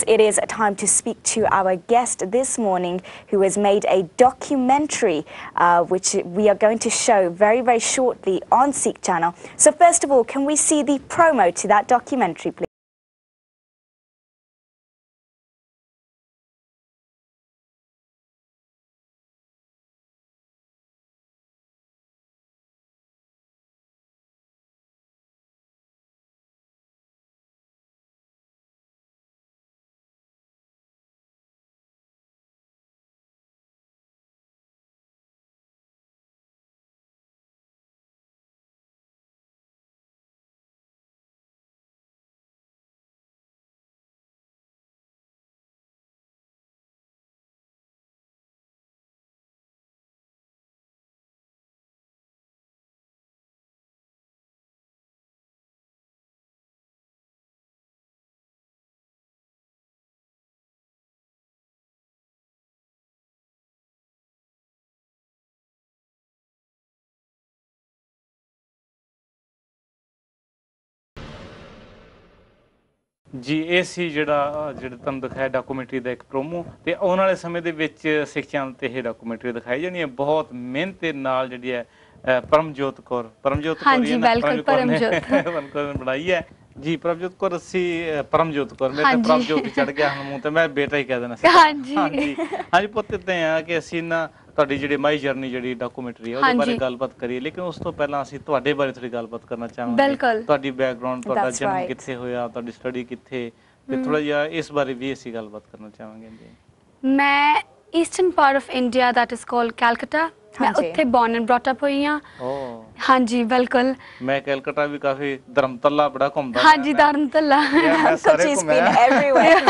course, it is time to speak to our guest this morning, who has made a documentary which we are going to show very, very shortly on Sikh Channel. So first of all, can we see the promo to that documentary, please? जी ਇਹ ਸੀ ਜਿਹੜਾ ਤੁਹਾਨੂੰ ਦਿਖਾਇਆ documentary ਦਾ ਇੱਕ promo ਤੇ ਆਉਣ ਵਾਲੇ ਸਮੇਂ ਦੇ ਵਿੱਚ ਸਿੱਖ ਚੈਨਲ ਤੇ ਇਹ ਡਾਕੂਮੈਂਟਰੀ ਦਿਖਾਈ ਜਾਣੀ ਹੈ ਬਹੁਤ ਮਿਹਨਤ ਦੇ ਨਾਲ ਜਿਹੜੀ ਹੈ परमजोत कौर ਹਾਂਜੀ ਬਿਲਕੁਲ परमजोत ਬਣਾਈ ਹੈ जी परमजोत कौर ਅਸੀਂ परमजोत कौर ਮੇਰੇ ਤੇ परमजोत ਚੜ ਗਿਆ ਹੁਣ ਮੂੰਹ ਤੇ ਮੈਂ ਬੇਟਾ ਹੀ ਕਹਿ ਦੇਣਾ ਸੀ ਹਾਂਜੀ ਪੁੱਤ ਤੇ ਆ ਕਿ ਅਸੀਂ ਨਾ ਤੁਹਾਡੀ ਜਿਹੜੀ ਮਾਈ ਜਰਨੀ ਜਿਹੜੀ ਡਾਕੂਮੈਂਟਰੀ ਹੈ ਉਹਦੇ ਬਾਰੇ ਗੱਲਬਾਤ ਕਰੀਏ ਲੇਕਿਨ ਉਸ ਤੋਂ ਪਹਿਲਾਂ ਅਸੀਂ ਤੁਹਾਡੇ ਬਾਰੇ ਥੋੜੀ ਗੱਲਬਾਤ ਕਰਨਾ ਚਾਹਾਂਗੇ ਤੁਹਾਡੀ ਬੈਕਗ੍ਰਾਉਂਡ ਤੁਹਾਡਾ ਜਨਮ ਕਿੱਥੇ ਹੋਇਆ ਤੁਹਾਡੀ ਸਟੱਡੀ ਕਿੱਥੇ ਤੇ ਥੋੜਾ ਜਿਹਾ ਇਸ ਬਾਰੇ ਵੀ ਅਸੀਂ ਗੱਲਬਾਤ ਕਰਨਾ ਚਾਹਾਂਗੇ ਜੀ ਮੈਂ eastern part of India that is called Calcutta मैं उत्थे born and brought up हुई हां हां जी बिल्कुल मैं कैलकाटा भी काफी धर्मतला बड़ा घूमदा हां जी धर्मतला सारे घूमया एवरीवेयर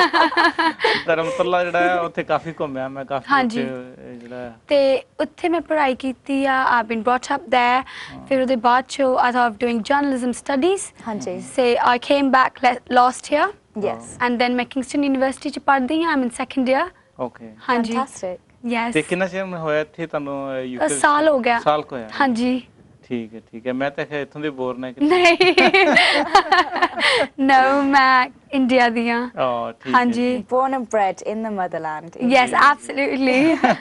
धर्मतला जेड़ा है उत्थे काफी घूमया मैं काफी हां जी जेड़ा ते उत्थे मैं पढ़ाई कीती आ I been brought up there फिर उदे बाद चो I thought of doing journalism studies हां जी से I came back last year yes and then मैं किंगस्टन यूनिवर्सिटी च पढ़दी हां I am in second year okay हाँ जी यस ते कितना समय में होया थे तनु यूके साल हो गया साल को है हाँ जी ठीक है मैं तो खे इथों दे बोर ने नहीं नो मैं इंडिया दी हां ठीक हाँ जी born and bred in the motherland yes absolutely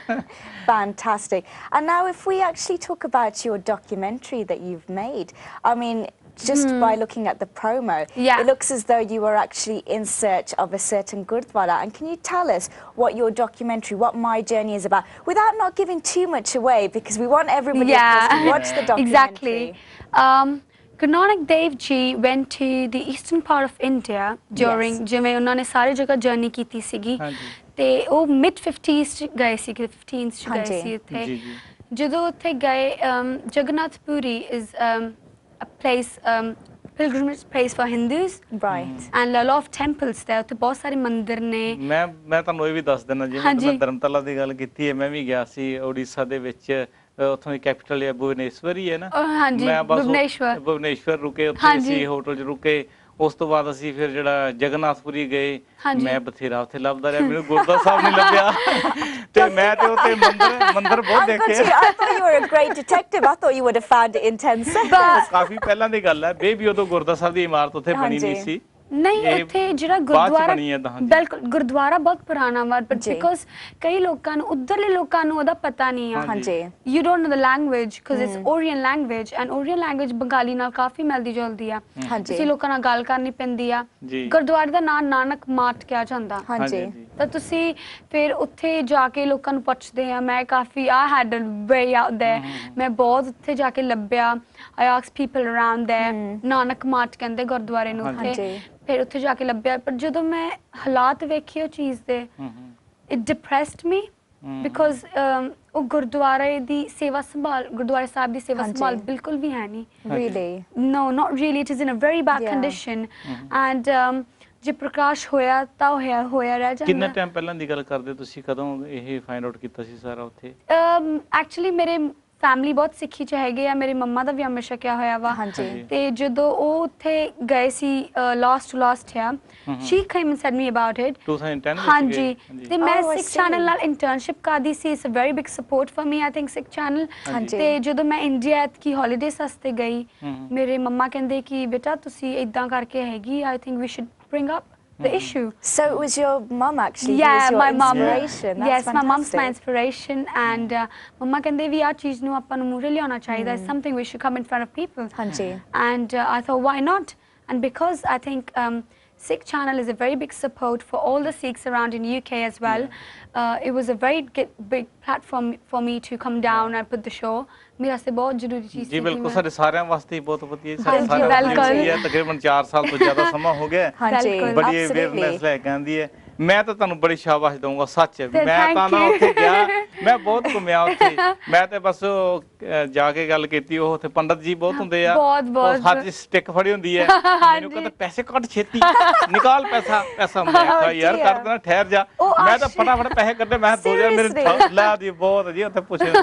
fantastic and now if we actually talk about your documentary that you've made I mean just by looking at the promo, it looks as though you were actually in search of a certain Gurdwara. And can you tell us what your documentary, what My Journey is about, without not giving too much away, because we want everybody to watch the documentary. Exactly. Guru Nanak Dev Ji went to the eastern part of India during ਜਿਵੇਂ ਉਹਨਾਂ ਨੇ ਸਾਰੀ ਜਗ੍ਹਾ journey ਕੀਤੀ ਸੀਗੀ ਤੇ ਉਹ mid 50s ਚ ਗਏ ਸੀ 15s ਚ ਗਏ ਸੀ ਉੱਥੇ ਜਦੋਂ ਉੱਥੇ ਗਏ Jagannath Puri is a place pilgrimage place for Hindus right and a lot of temples there ਉੱਥੇ ਬਹੁਤ ਸਾਰੇ ਮੰਦਿਰ ਨੇ ਮੈਂ ਤੁਹਾਨੂੰ ਇਹ ਵੀ ਦੱਸ ਦੇਣਾ ਜਿਵੇਂ ਮੈਂ ਧਰਮਤਲਾ ਦੀ ਗੱਲ ਕੀਤੀ ਹੈ ਮੈਂ ਵੀ ਗਿਆ ਸੀ ਓਡੀਸ਼ਾ ਦੇ ਵਿੱਚ ਉੱਥੋਂ ਦੀ ਕੈਪੀਟਲ ਹੈ ਭੁਵਨੇਸ਼ਵਰ ਹੀ ਹੈ ਨਾ ਮੈਂ ਭੁਵਨੇਸ਼ਵਰ ਰੁਕੇ ਉੱਥੇ ਸੀ ਹੋਟਲ 'ਚ ਰੁਕੇ ਉਸ ਤੋਂ ਬਾਅਦ ਅਸੀਂ ਫਿਰ ਜਿਹੜਾ ਜਗਨਨਾਥਪੁਰੀ ਗਏ ਮੈਂ ਬਥੇਰਾ ਉੱਥੇ ਲੱਭਦਾ ਰਿਹਾ ਮੈਨੂੰ ਗੁਰਦੁਆਰਾ ਸਾਹਿਬ ਨਹੀਂ ਲੱਭਿਆ ਤੇ ਮੈਂ ਤੇ ਉੱਥੇ ਮੰਦਿਰ ਬਹੁਤ ਦੇਖੇ I thought you were a great detective I thought you would have found it in 10 seconds ਕਾਫੀ ਪਹਿਲਾਂ ਦੀ ਗੱਲ ਹੈ ਬੇਬੀ ਉਦੋਂ ਗੁਰਦੁਆਰਾ ਸਾਹਿਬ ਦੀ ਇਮਾਰਤ ਉੱਥੇ ਬਣੀ ਨਹੀਂ ਸੀ ਨਹੀਂ ਉੱਥੇ ਜਿਹੜਾ ਗੁਰਦੁਆਰਾ ਬਿਲਕੁਲ ਗੁਰਦੁਆਰਾ ਬਹੁਤ ਪੁਰਾਣਾ ਵਾ ਬਟ ਬਿਕਾਜ਼ ਕਈ ਲੋਕਾਂ ਨੂੰ ਉਧਰਲੇ ਲੋਕਾਂ ਨੂੰ ਉਹਦਾ ਪਤਾ ਨਹੀਂ ਆ ਹਾਂਜੀ you don't know the language because it's Oriya language and Oriya language Bengali ਨਾਲ ਕਾਫੀ ਮਿਲਦੀ ਜੁਲਦੀ ਆ ਤੁਸੀਂ ਲੋਕਾਂ ਨਾਲ ਗੱਲ ਕਰਨੀ ਪੈਂਦੀ ਆ ਗੁਰਦੁਆਰੇ ਦਾ ਨਾਮ ਨਾਨਕ ਮਾਟ ਕਿਹਾ ਜਾਂਦਾ ਹਾਂਜੀ ਤਾਂ ਤੁਸੀਂ ਫਿਰ ਉੱਥੇ ਜਾ ਕੇ ਲੋਕਾਂ ਨੂੰ ਪੁੱਛਦੇ ਆ ਮੈਂ ਕਾਫੀ ਆ ਹੈਡ ਵੇ ਆਊਟ ਦੇਅਰ ਮੈਂ ਬਹੁਤ ਉੱਥੇ ਜਾ ਕੇ ਲੱਭਿਆ I ask people around there Nanak Mat ਕਹਿੰਦੇ ਗੁਰਦੁਆਰੇ ਨੂੰ ਉੱਥੇ ਫਿਰ ਉੱਥੇ ਜਾ ਕੇ ਲੱਭਿਆ ਪਰ ਜਦੋਂ ਮੈਂ ਹਾਲਾਤ ਵੇਖੇ ਉਹ ਚੀਜ਼ ਦੇ ਇਟ ਡਿਪਰੈਸਡ ਮੀ ਬਿਕਾਜ਼ ਉਹ ਗੁਰਦੁਆਰੇ ਦੀ ਸੇਵਾ ਸੰਭਾਲ ਗੁਰਦੁਆਰੇ ਸਾਹਿਬ ਦੀ ਸੇਵਾ ਸੰਭਾਲ ਬਿਲਕੁਲ ਵੀ ਹੈ ਨਹੀਂ really no not really it is in a very bad condition and ਜੇ ਪ੍ਰਕਾਸ਼ ਹੋਇਆ ਤਾਂ ਹੋਇਆ ਰਹਿ ਜਾਂਦਾ ਕਿੰਨਾ ਟਾਈਮ ਪਹਿਲਾਂ ਦੀ ਗੱਲ ਕਰਦੇ ਤੁਸੀਂ ਕਦੋਂ ਇਹ ਫਾਈਂਡ ਆਊਟ ਕੀਤਾ ਸੀ ਸਾਰਾ ਉੱਥੇ ਐਕਚੁਅਲੀ ਮੇਰੇ ਫੈਮਿਲੀ ਬਹੁਤ ਸਿੱਖੀ ਚ ਹੈਗੇ ਆ ਮੇਰੇ ਮੰਮਾ ਦਾ ਵੀ ਅੰਮ੍ਰਿਤ ਛਕਿਆ ਹੋਇਆ ਵਾ ਤੇ ਜਦੋਂ ਉਹ ਉੱਥੇ ਗਏ ਸੀ ਲਾਸਟ ਹੈ she came and said me about it 2010 ਹਾਂਜੀ ਤੇ ਮੈਂ ਸਿੱਖ ਚੈਨਲ ਨਾਲ ਇੰਟਰਨਸ਼ਿਪ ਕਰਦੀ ਸੀ it's a very big support for me I think Sikh channel ਤੇ ਜਦੋਂ ਮੈਂ ਇੰਡੀਆ ਕੀ ਹੌਲੀਡੇਸ ਵਾਸਤੇ ਗਈ ਮੇਰੇ ਮੰਮਾ ਕਹਿੰਦੇ ਕਿ ਬੇਟਾ ਤੁਸੀਂ ਇਦਾਂ ਕਰਕੇ ਹੈਗੀ I think we should bring up the issue. So it was your mum actually Yeah, who was your my mum. inspiration. That's Yes, my mum's my fantastic. inspiration, and mama ਕਹਿੰਦੇ ਵੀ ਆ ਚੀਜ਼ ਨੂੰ ਆਪਾਂ ਨੂੰ ਮੂਹਰੇ ਲਿਆਉਣਾ ਚਾਹੀਦਾ, it's something we should come in front of people. ਹਾਂਜੀ. And I thought, why not? And because I think Sikh channel is a very big support for all the Sikhs around in UK as well. It was a very big platform for me to come down and put the show. मेरे वास्ते बहुत जरूरी चीज़ थी। जी बिल्कुल, सारे साਰਿਆਂ ਵਾਸਤੇ ਬਹੁਤ ਵਧੀਆ हाँ जी, बिल्कुल। ਤਕਰੀਬਨ 4 ਸਾਲ ਤੋਂ ਜ਼ਿਆਦਾ ਸਮਾਂ ਹੋ ਗਿਆ। ਹਾਂਜੀ, ਬੜੀ ਅਵੇਅਰਨੈਸ ਲੈ ਕੇ ਆਂਦੀ ਹੈ। ਮੈਂ ਤਾਂ ਤੁਹਾਨੂੰ ਬੜੀ ਸ਼ਾਬਾਸ਼ ਦਊਂਗਾ, ਸੱਚ। ਮੈਂ ਤਾਂ ਨਾ ਉੱਥੇ ਗਿਆ, ਮੈਂ ਬਹੁਤ ਘੁੰਮਿਆ ਉੱਥੇ। ਮੈਂ ਤੇ ਬਸ ਜਾ ਕੇ ਗੱਲ ਕੀਤੀ, ਉਹ ਉੱਥੇ ਪੰਡਤ ਜੀ ਬਹੁਤ ਹੁੰਦੇ ਆ, ਬਹੁਤ ਹੱਥ 'ਚ ਸਟਿਕ ਫੜੀ ਹੁੰਦੀ ਹੈ। ਮੈਨੂੰ ਕਹਿੰਦਾ ਪੈਸੇ ਕੱਢ ਛੇਤੀ, ਨਿਕਾਲ ਪੈਸਾ। ਮੈਂ ਕਿਹਾ ਯਾਰ ਕਰ ਦੇਣਾ, ਠਹਿਰ ਜਾ। ਮੈਂ ਤਾਂ ਫਟਾਫਟ ਪੈਸੇ ਕੱਢੇ। ਮੈਂ 2000 ਮੇਰੇ ਲੈ ਦੀ ਬਹੁਤ ਜੀ ਉੱਥੇ ਪੁੱਛੇ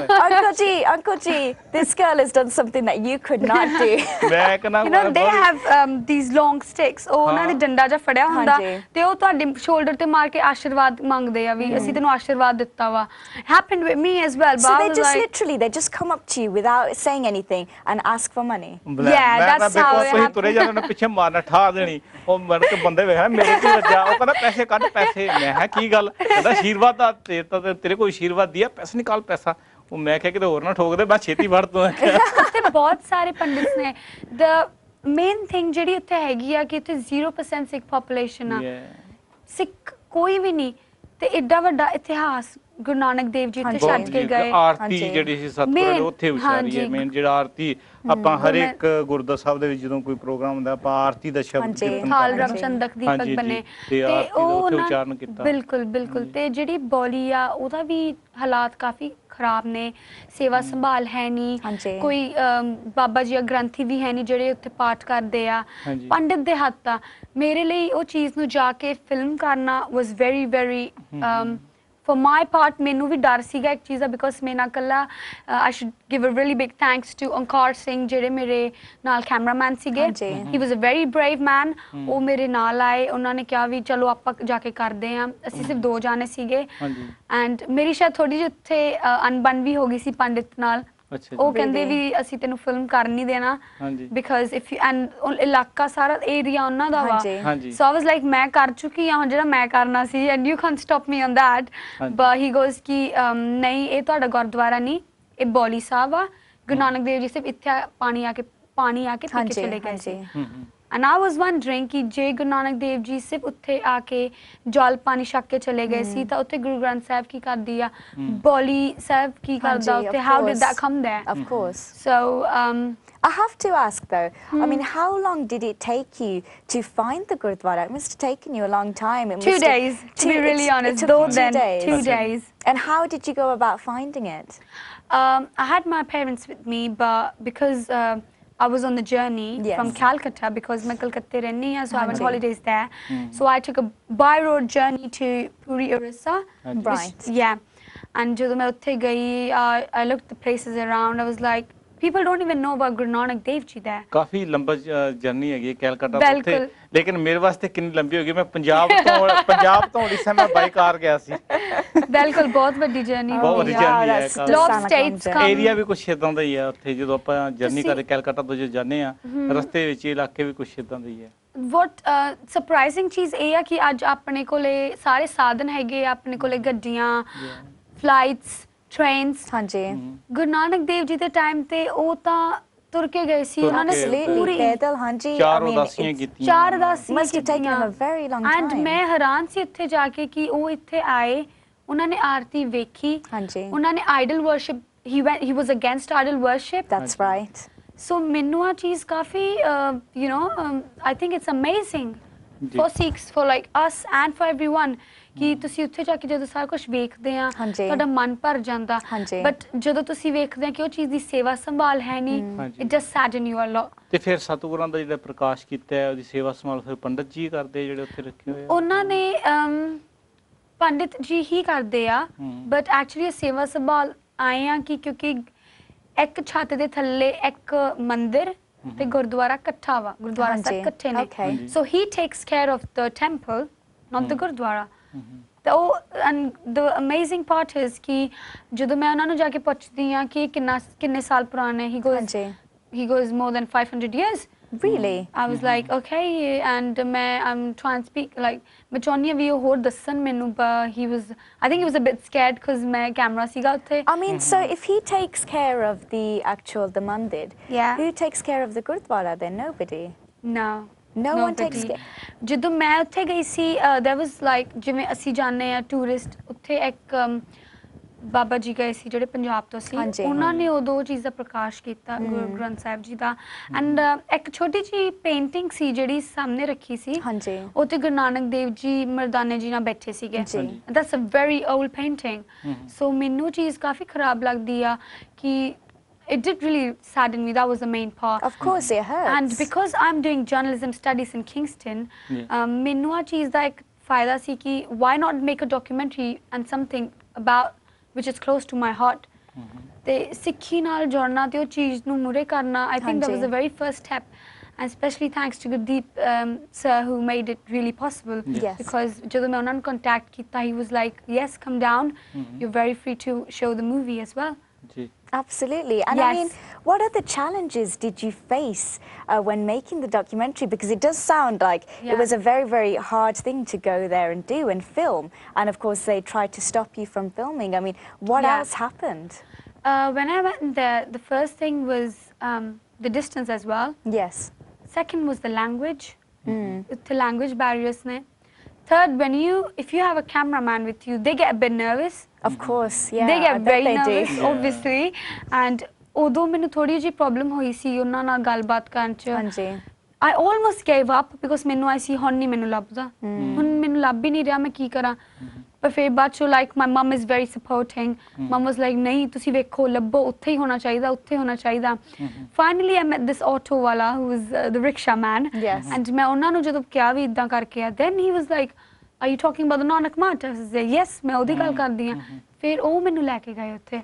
Uncle G, this girl has done something that you could not do. ਮੈਂ ਕਹਿੰਦਾ you know they have these long sticks, ਉਹ ਉਹਨਾਂ ਦੇ ਡੰਡਾ ਜਿਹਾ ਫੜਿਆ ਹੁੰਦਾ ਤੇ ਉਹ ਤੁਹਾਡੇ ਸ਼ੋਲਡਰ ਤੇ ਮਾਰ ਕੇ ਆਸ਼ੀਰਵਾਦ ਮੰਗਦੇ ਆ ਵੀ ਅਸੀਂ ਤੈਨੂੰ ਆਸ਼ੀਰਵਾਦ ਦਿੱਤਾ ਵਾ। Happened with me as well. So they just literally they just come up to you without saying anything and ask for money. Yeah, that's how it happened. ਤੁਰੇ ਜਾਂਦੇ ਨੇ, ਪਿੱਛੇ ਮਾਰਨਾ, ਠਾ ਦੇਣੀ। ਉਹ ਮਰ ਕੇ ਬੰਦੇ ਵੇਖਣਾ ਮੇਰੇ ਤੇ ਵੱਜਾ। ਉਹ ਕਹਿੰਦਾ ਪੈਸੇ ਕੱਢ ਪੈਸੇ। ਮੈਂ ਕਿਹਾ ਕੀ ਗੱਲ? ਕਹਿੰਦਾ ਆਸ਼ੀਰਵਾਦ ਦਾ ਤੇਰੇ ਕੋਈ ਆਸ਼ੀਰਵਾਦ ਦਿਆ, ਪੈਸੇ ਨਿਕਾਲ ਪੈਸਾ। ਉਹ ਮੈਂ ਕਿਹਾ ਕਿਤੇ ਹੋਰ ਨਾ ਠੋਕ ਦੇ, ਮੈਂ ਛੇਤੀ ਵੜ ਤੂੰ। ਉੱਥੇ ਬਹੁਤ ਸਾਰੇ ਪੰਡਿਤ ਨੇ। The main thing ਜਿਹੜੀ ਉੱਥੇ ਹੈਗੀ ਆ ਕਿ ਇੱਥੇ 0% ਸਿੱਖ ਪੋਪੂਲੇਸ਼ਨ ਆ। ਸਿੱਖ ਕੋਈ ਵੀ ਨਹੀਂ ਤੇ ਏਡਾ ਵੱਡਾ ਇਤਿਹਾਸ ਗੁਰੂ ਨਾਨਕ ਦੇਵ ਜੀ ਇੱਥੇ ਛੱਡ ਕੇ ਗਏ। ਆਰਤੀ ਜਿਹੜੀ ਸੀ ਸਤਿਗੁਰਾਂ ਉੱਥੇ ਵਿਚਾਰੀ ਹੈ। ਮੇਨ ਜਿਹੜਾ ਆਰਤੀ ਆਪਾਂ ਹਰ ਇੱਕ ਗੁਰਦੁਆਰਾ ਸਾਹਿਬ ਦੇ ਵਿੱਚ ਜਦੋਂ ਕੋਈ ਪ੍ਰੋਗਰਾਮ ਹੁੰਦਾ ਆਪਾਂ ਆਰਤੀ ਦਾ ਸ਼ਬਦ ਕੀਰਤਨ ਹਾਲ ਰਮ ਚੰਦਕ ਦੀਪਕ ਬਣੇ ਤੇ ਉਹ ਉਚਾਰਨ ਕੀਤਾ। ਬਿਲਕੁਲ ਬਿਲਕੁਲ। ਤੇ ਜਿਹੜੀ ਬੋਲੀ ਆ ਉਹਦਾ ਵੀ ਹਾਲਾਤ ਕਾਫੀ ਖਰਾਬ ਨੇ, ਸੇਵਾ ਸੰਭਾਲ ਹੈ ਨਹੀਂ, ਕੋਈ ਬਾਬਾ ਜੀ ਗ੍ਰੰਥੀ ਵੀ ਹੈ ਨਹੀਂ ਜਿਹੜੇ ਉੱਥੇ ਪਾਠ ਕਰਦੇ ਆ, ਪੰਡਿਤ ਦੇ ਹੱਥ ਆ। ਮੇਰੇ ਲਈ ਉਹ ਚੀਜ਼ ਨੂੰ ਜਾ ਕੇ ਫਿਲਮ ਕਰਨਾ was very very for my part ਮੈਨੂੰ ਵੀ ਡਰ ਸੀਗਾ ਇੱਕ ਚੀਜ਼ ਦਾ, ਬਿਕੋਜ਼ ਮੈਂ ਨਾ ਕੱਲਾ I should give a really big thanks to Onkar Singh ਜਿਹੜੇ ਮੇਰੇ ਨਾਲ ਕੈਮਰਾਮੈਨ ਸੀਗੇ। he was a very brave man। ਉਹ ਮੇਰੇ ਨਾਲ ਆਏ, ਉਹਨਾਂ ਨੇ ਕਿਹਾ ਵੀ ਚਲੋ ਆਪਾਂ ਜਾ ਕੇ ਕਰਦੇ ਹਾਂ। ਅਸੀਂ ਸਿਰਫ 2 ਜਾਣੇ ਸੀਗੇ ਐਂਡ ਮੇਰੀ ਸ਼ਾਇਦ ਥੋੜੀ ਜਿਹੀ ਉੱਥੇ ਅਣਬਣ ਵੀ ਹੋ ਗਈ ਸੀ ਪੰਡਿਤ ਨਾਲ। ਉਹ ਕਹਿੰਦੇ ਵੀ ਅਸੀਂ ਤੈਨੂੰ ਫਿਲਮ ਕਰ ਨਹੀਂ ਦੇਣਾ ਬਿਕਾਜ਼ ਇਫ ਯੂ ਐਂਡ ਇਲਾਕਾ ਸਾਰਾ ਏਰੀਆ ਉਹਨਾਂ ਦਾ ਵਾ। ਸੋ ਆਈ ਵਾਸ ਲਾਈਕ ਮੈਂ ਕਰ ਚੁੱਕੀ ਹਾਂ ਜਿਹੜਾ ਮੈਂ ਕਰਨਾ ਸੀ and you can't stop me on that. But he goes ਕਿ ਨਹੀਂ ਇਹ ਤੁਹਾਡਾ ਗੁਰਦੁਆਰਾ ਨਹੀਂ, ਇਹ ਬੌਲੀ ਸਾਹਿਬ ਆ। ਗੁਰੂ ਨਾਨਕ ਦੇਵ ਜੀ ਸਿਰਫ ਇੱਥੇ ਪਾਣੀ ਆ ਕੇ ਪੀ ਕੇ ਚਲੇ ਗਏ ਸੀ। And I was wondering ਕਿ ਜੇ ਗੁਰੂ ਨਾਨਕ ਦੇਵ ਜੀ ਸਿਰਫ ਉੱਥੇ ਆ ਕੇ ਜਲ ਪਾਣੀ ਛਕ ਕੇ ਚਲੇ ਗਏ ਸੀ ਤਾਂ ਉੱਥੇ ਗੁਰੂ ਗ੍ਰੰਥ ਸਾਹਿਬ ਕੀ ਕਰਦੀ ਆ, ਬੌਲੀ ਸਾਹਿਬ ਕੀ ਕਰਦਾ ਉੱਥੇ? How did that come there? Of course. So I have to ask though, I mean, how long did it take you to find the Gurdwara? It must have taken you a long time. 2 days, to be really honest. 2 days. And how did you go about finding it? I had my parents with me, but because I was on the journey from Calcutta, because मैं कलकत्ते रहनी है, so I went holidays there. So I took a by road journey to Puri Orissa. Right. And ਜਦੋਂ ਮੈਂ ਉੱਥੇ ਗਈ, I looked the places around. I was like, people don't even know about Guru Nanak Dev Ji there. ਕਾਫੀ ਲੰਬਾ journey ਹੈਗੀ ਕੈਲਕਟਾ ਤੋਂ ਉੱਥੇ, ਲੇਕਿਨ ਮੇਰੇ ਵਾਸਤੇ ਕਿੰਨੀ ਲੰਬੀ ਹੋ ਗਈ। ਮੈਂ ਪੰਜਾਬ ਤੋਂ ਉੜੀਸਾ ਮੈਂ ਬਾਈ ਕਾਰ ਗਿਆ ਸੀ। ਬਿਲਕੁਲ ਬਹੁਤ ਵੱਡੀ ਜਰਨੀ ਬਹੁਤ ਵੱਡੀ ਜਰਨੀ ਹੈ। ਲੋਟ ਸਟੇਟਸ ਕਮ ਏਰੀਆ ਵੀ ਕੁਝ ਇਦਾਂ ਦਾ ਹੀ ਹੈ ਉੱਥੇ। ਜਦੋਂ ਆਪਾਂ ਜਰਨੀ ਕਰਦੇ ਕੈਲਕਟਾ ਤੋਂ ਜੇ ਜਾਂਦੇ ਆ, ਰਸਤੇ ਵਿੱਚ ਇਲਾਕੇ ਵੀ ਕੁਝ ਇਦਾਂ ਦਾ ਹੀ ਹੈ। what ਸਰਪ੍ਰਾਈਜ਼ਿੰਗ ਚੀਜ਼ ਇਹ ਆ ਕਿ ਅੱਜ ਆਪਣੇ ਕੋਲੇ ਸਾਰੇ ਸਾਧਨ ਹੈਗੇ, ਆਪਣੇ ਕੋਲੇ ਗੱਡੀਆਂ, ਫਲਾਈਟਸ, ਟ੍ਰੇਨਸ। ਗੁਰੂ ਨਾਨਕ ਦੇਵ ਜੀ ਦੇ ਟਾਈਮ ਤੇ ਉਹ ਤਾਂ ਤੁਰ ਕੇ ਗਏ ਸੀ। ਉਹਨਾਂ ਨੇ ਪੂਰੀ ਪੈਦਲ 4 ਉਦਾਸੀਆਂ ਕੀਤੀਆਂ। 4 ਉਦਾਸੀਆਂ must have taken a very long time। And ਮੈਂ ਹੈਰਾਨ ਸੀ ਉੱਥੇ ਜਾ ਕੇ ਕਿ ਉਹ ਇੱਥੇ ਆਏ, ਉਹਨਾਂ ਨੇ ਆਰਤੀ ਵੇਖੀ, ਉਹਨਾਂ ਨੇ idol worship, he was against idol worship। That's right। So ਮੈਨੂੰ ਆ ਚੀਜ਼ ਕਾਫੀ you know I think it's amazing for Sikhs, for like us and for everyone ਕਿ ਤੁਸੀਂ ਉੱਥੇ ਜਾ ਕੇ ਜਦੋਂ ਸਾਰਾ ਕੁਝ ਵੇਖਦੇ ਆ ਤੁਹਾਡਾ ਮਨ ਭਰ ਜਾਂਦਾ। ਬਟ ਜਦੋਂ ਤੁਸੀਂ ਵੇਖਦੇ ਆ ਕਿ ਉਹ ਚੀਜ਼ ਦੀ ਸੇਵਾ ਸੰਭਾਲ ਹੈ ਨਹੀਂ, it just sadden you a lot। ਤੇ ਫਿਰ ਸਤਿਗੁਰਾਂ ਦਾ ਜਿਹੜਾ ਪ੍ਰਕਾਸ਼ ਕੀਤਾ ਹੈ, ਉਹਦੀ ਸੇਵਾ ਸੰਭਾਲ ਫਿਰ ਪੰਡਤ ਜੀ ਕਰਦੇ ਜਿਹੜੇ ਉੱਥੇ ਰੱਖੇ ਹੋਏ ਆ? ਉਹਨਾਂ ਨੇ ਪੰਡਿਤ ਜੀ ਹੀ ਕਰਦੇ ਆ, ਬਟ ਐਕਚੁਅਲੀ ਸੇਵਾ ਸੰਭਾਲ ਆਏ ਆ ਕਿ ਕਿਉਂਕਿ ਇੱਕ ਛੱਤ ਦੇ ਥੱਲੇ ਇੱਕ ਮੰਦਿਰ ਤੇ ਗੁਰਦੁਆਰਾ ਇਕੱਠਾ ਵਾ, ਗੁਰਦੁਆਰਾ ਸਾਹਿਬ ਇਕੱਠੇ ਨੇ। So he takes care of the temple, not the gurdwara. ਤਾਂ ਉਹ ਦ ਅਮੇਜ਼ਿੰਗ ਪਾਰਟ ਇਜ਼ ਕਿ ਜਦੋਂ ਮੈਂ ਉਹਨਾਂ ਨੂੰ ਜਾ ਕੇ ਪੁੱਛਦੀ ਹਾਂ ਕਿ ਕਿੰਨੇ ਸਾਲ ਪੁਰਾਣਾ ਹੈ, he goes more than 500 years। Really? I was like, okay, and I'm trying to speak like मैं चाहनी भी वो होर दसन मैनू, but I think he was a bit scared because मैं camera सीगा उत्थे. I mean, so if he takes care of the mandir, who takes care of the gurdwara then? Nobody? No one takes care. ਜਦੋਂ ਮੈਂ ਉੱਥੇ ਗਈ ਸੀ there was like ਜਿਵੇਂ ਅਸੀਂ ਜਾਣੇ ਆ ਟੂਰਿਸਟ, ਉੱਥੇ ਇੱਕ ਬਾਬਾ ਜੀ ਗਏ ਸੀ ਜਿਹੜੇ ਪੰਜਾਬ ਤੋਂ ਸੀ, ਉਹਨਾਂ ਨੇ ਉਹ 2 ਚੀਜ਼ ਦਾ ਪ੍ਰਕਾਸ਼ ਕੀਤਾ ਗੁਰੂ ਗ੍ਰੰਥ ਸਾਹਿਬ ਜੀ ਦਾ, ਐਂਡ ਇੱਕ ਛੋਟੀ ਜਿਹੀ ਪੇਂਟਿੰਗ ਸੀ ਜਿਹੜੀ ਸਾਹਮਣੇ ਰੱਖੀ ਸੀ, ਉੱਥੇ ਗੁਰੂ ਨਾਨਕ ਦੇਵ ਜੀ ਮਰਦਾਨੇ ਜੀ ਨਾਲ ਬੈਠੇ ਸੀਗੇ, that's a very old painting, so ਮੈਨੂੰ ਚੀਜ਼ ਕਾਫੀ ਖਰਾਬ ਲੱਗਦੀ ਆ ਕਿ it did really sadden me. That was the main part. Of course it hurts. And because I'm doing journalism studies in Kingston, ਮੈਨੂੰ ਆ ਚੀਜ਼ ਦਾ ਇੱਕ ਫਾਇਦਾ ਸੀ ਕਿ why not make a documentary and something about which is close to my heart. ਤੇ ਸਿੱਖੀ ਨਾਲ ਜੁੜਨਾ ਤੇ ਉਹ ਚੀਜ਼ ਨੂੰ ਮੂਰੇ ਕਰਨਾ, I think that was the very first step, and especially thanks to Gurdeep sir who made it really possible. Because ਜਦੋਂ ਮੈਂ ਉਹਨਾਂ ਨੂੰ contact ਕੀਤਾ, he was like, yes, come down, you're very free to show the movie as well. Absolutely. And I mean, what other challenges did you face when making the documentary? Because it does sound like it was a very, very hard thing to go there and do and film. And of course, they tried to stop you from filming. I mean, what else happened? When I went there, the first thing was the distance as well. Yes. Second was the language. The language barriers. Third, if you have a cameraman with you, they get a bit nervous. Of course, yeah. They get very nervous, obviously. And although ਮੈਨੂੰ ਥੋੜੀ ਜਿਹੀ problem ਹੋਈ ਸੀ ਉਹਨਾਂ ਨਾਲ ਗੱਲਬਾਤ ਕਰਨ ਚ, I almost gave up because ਮੈਨੂੰ ਆਈ ਸੀ ਹੁਣ ਨਹੀਂ ਮੈਨੂੰ ਲੱਭਦਾ, ਹੁਣ ਮੈਨੂੰ ਲੱਭ ਹੀ ਨਹੀਂ ਰਿਹਾ, ਮੈਂ ਕੀ ਕਰਾਂ, ਪਰ ਫਿਰ ਬਾਅਦ ਚੋਂ like my mum is very supporting. Mum was like, ਨਹੀਂ ਤੁਸੀਂ ਵੇਖੋ ਲੱਭੋ, ਉੱਥੇ ਹੀ ਹੋਣਾ ਚਾਹੀਦਾ, ਉੱਥੇ ਹੋਣਾ ਚਾਹੀਦਾ. Finally I met this auto wala who was the rickshaw man, and ਮੈਂ ਉਹਨਾਂ ਨੂੰ ਜਦੋਂ ਕਿਹਾ ਵੀ ਇਦਾਂ ਕਰਕੇ ਆ, then he was like, are you talking about the Nanak Mat? I said, yes, ਮੈਂ ਉਹਦੀ ਗੱਲ ਕਰਦੀ ਹਾਂ. ਫਿਰ ਉਹ ਮੈਨੂੰ ਲੈ ਕੇ ਗਏ ਉੱਥੇ.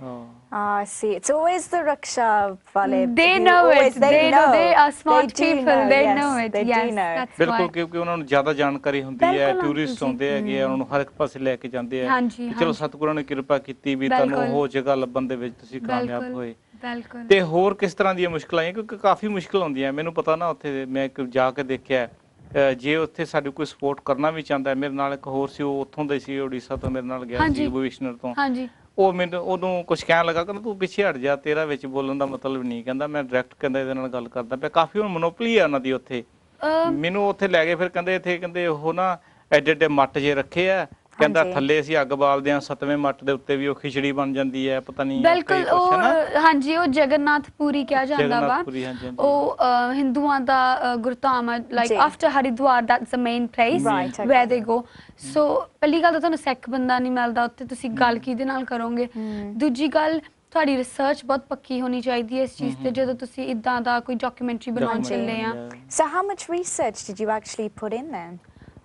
I see. It's always the rickshaw wale. They know it. They know. They are smart people. They know it. Yes, that's why. ਬਿਲਕੁਲ, ਕਿਉਂਕਿ ਉਹਨਾਂ ਨੂੰ ਜ਼ਿਆਦਾ ਜਾਣਕਾਰੀ ਹੁੰਦੀ ਹੈ, ਟੂਰਿਸਟ ਆਉਂਦੇ ਹੈਗੇ ਆ, ਉਹਨਾਂ ਨੂੰ ਹਰ ਇੱਕ ਪਾਸੇ ਲੈ ਕੇ ਜਾਂਦੇ ਆ. ਚਲੋ ਸਤਿਗੁਰਾਂ ਨੇ ਕਿਰਪਾ ਕੀਤੀ ਵੀ ਤੁਹਾਨੂੰ ਉਹ ਜਗ੍ਹਾ ਲੱਭਣ ਦੇ ਵਿੱਚ ਤੁਸੀਂ ਕਾਮਯਾਬ ਹੋਏ. ਤੇ ਹੋਰ ਕਿਸ ਤਰ੍ਹਾਂ ਦੀਆਂ ਮੁਸ਼ਕਲਾਂ ਆਈਆਂ? ਕਿਉਂਕਿ ਕਾਫੀ ਮੁਸ਼ਕਲ ਆਉਂਦੀਆਂ, ਮੈਨੂੰ ਪਤਾ ਨਾ, ਉੱਥੇ ਮੈਂ ਜਾ ਕੇ ਦੇਖਿਆ, ਜੇ ਉੱਥੇ ਸਾਡੇ ਕੋਈ ਸਪੋਰਟ ਕਰਨਾ ਵੀ ਚਾਹੁੰਦਾ, ਮੇਰੇ ਨਾਲ ਇੱਕ ਹੋਰ ਸੀ, ਉਹ ਉੱਥੋਂ ਦੇ ਸੀ, ਉੜੀਸਾ ਤੋਂ ਮੇਰੇ ਨਾਲ ਗਿਆ ਸੀ, ਭੁਵਨੇਸ਼ਵਰ ਤੋਂ, ਉਹ ਮੈਨੂੰ ਉਹਨੂੰ ਕੁਝ ਕਹਿਣ ਲੱਗਾ, ਕਹਿੰਦਾ ਤੂੰ ਪਿੱਛੇ ਹਟ ਜਾ, ਤੇਰਾ ਵਿੱਚ ਬੋਲਣ ਦਾ ਮਤਲਬ ਨਹੀਂ, ਕਹਿੰਦਾ ਮੈਂ ਡਾਇਰੈਕਟ ਕਹਿੰਦਾ ਇਹਦੇ ਨਾਲ ਗੱਲ ਕਰਦਾ ਪਿਆ, ਕਾਫੀ ਹੁਣ ਮੋਨੋਪੋਲੀ ਆ ਉਹਨਾਂ ਦੀ ਉੱਥੇ. ਮੈਨੂੰ ਉੱਥੇ ਲੈ ਗਏ, ਫਿਰ ਕਹਿੰਦੇ ਇੱਥੇ ਕਹਿੰਦੇ ਉਹ ਨਾ ਐਡੇ ਐਡੇ ਮੱਟ ਜੇ ਰੱਖੇ ਆ, ਕਹਿੰਦਾ ਥੱਲੇ ਅਸੀਂ ਅੱਗ ਬਾਲਦੇ ਆ, 7ਵੇਂ ਮੱਟ ਦੇ ਉੱਤੇ ਵੀ ਉਹ ਖਿਚੜੀ ਬਣ ਜਾਂਦੀ ਹੈ, ਪਤਾ ਨਹੀਂ ਬਿਲਕੁਲ ਉਹ ਹਾਂਜੀ ਉਹ ਜਗਨਨਾਥ ਪੁਰੀ ਕਿਹਾ ਜਾਂਦਾ ਵਾ, ਉਹ ਹਿੰਦੂਆਂ ਦਾ ਗੁਰਧਾਮ ਹੈ, like after Haridwar that's the main place where they go. ਸੋ ਪਹਿਲੀ ਗੱਲ ਤਾਂ ਤੁਹਾਨੂੰ ਸਿੱਖ ਬੰਦਾ ਨਹੀਂ ਮਿਲਦਾ ਉੱਥੇ, ਤੁਸੀਂ ਗੱਲ ਕਿਹਦੇ ਨਾਲ ਕਰੋਗੇ? ਦੂਜੀ ਗੱਲ ਤੁਹਾਡੀ ਰਿਸਰਚ ਬਹੁਤ ਪੱਕੀ ਹੋਣੀ ਚਾਹੀਦੀ ਹੈ ਇਸ ਚੀਜ਼ ਤੇ, ਜਦੋਂ ਤੁਸੀਂ ਇਦਾਂ ਦਾ ਕੋਈ ਡਾਕੂਮੈਂਟਰੀ ਬਣਾਉਣ ਚੱਲੇ ਆ. So how much research did you actually put in then?